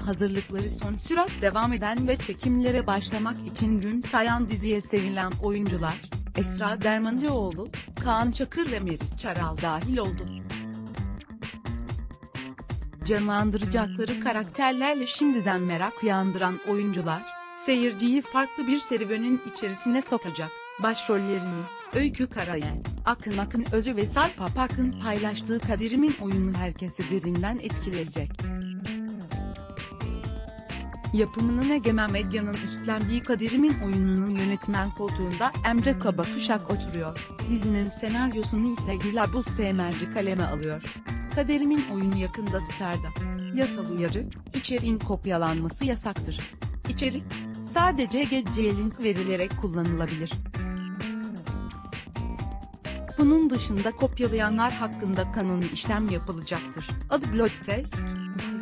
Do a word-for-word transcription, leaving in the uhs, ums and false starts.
hazırlıkları son sürat devam eden ve çekimlere başlamak için gün sayan diziye sevilen oyuncular, Esra Dermancıoğlu, Kaan Çakır ve Meriç Çaral dahil oldu. Canlandıracakları karakterlerle şimdiden merak uyandıran oyuncular, seyirciyi farklı bir serüvenin içerisine sokacak. Başrollerini Öykü Karayel, Akın Akın Özü ve Sarp Apak'ın paylaştığı Kaderim'in oyunu herkesi derinden etkileyecek. Yapımının Egemen Medya'nın üstlendiği Kaderim'in oyununun yönetmen koltuğunda Emre Kabakuşak oturuyor. Dizinin senaryosunu ise Gülabuz Semerci kaleme alıyor. Kaderim'in oyunu yakında Star'da. Yasal uyarı: içeriğin kopyalanması yasaktır. İçerik sadece G C link verilerek kullanılabilir. Bunun dışında kopyalayanlar hakkında kanuni işlem yapılacaktır. Adı Blog Test.